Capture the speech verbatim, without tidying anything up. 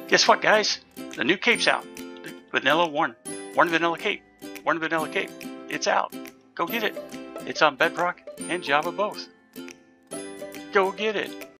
Guess what, guys? The new cape's out. The vanilla one. One vanilla cape. One vanilla cape. It's out. Go get it. It's on Bedrock and Java both. Go get it.